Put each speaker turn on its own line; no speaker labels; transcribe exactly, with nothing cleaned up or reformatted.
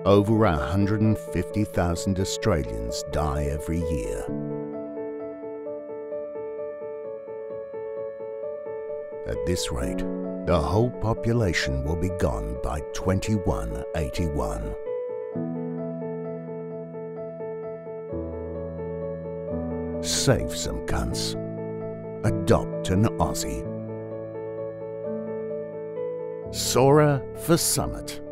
Over one hundred fifty thousand Australians die every year. At this rate, the whole population will be gone by twenty-one eighty-one. Save some cunts. Adopt an Aussie. Sora for Summit.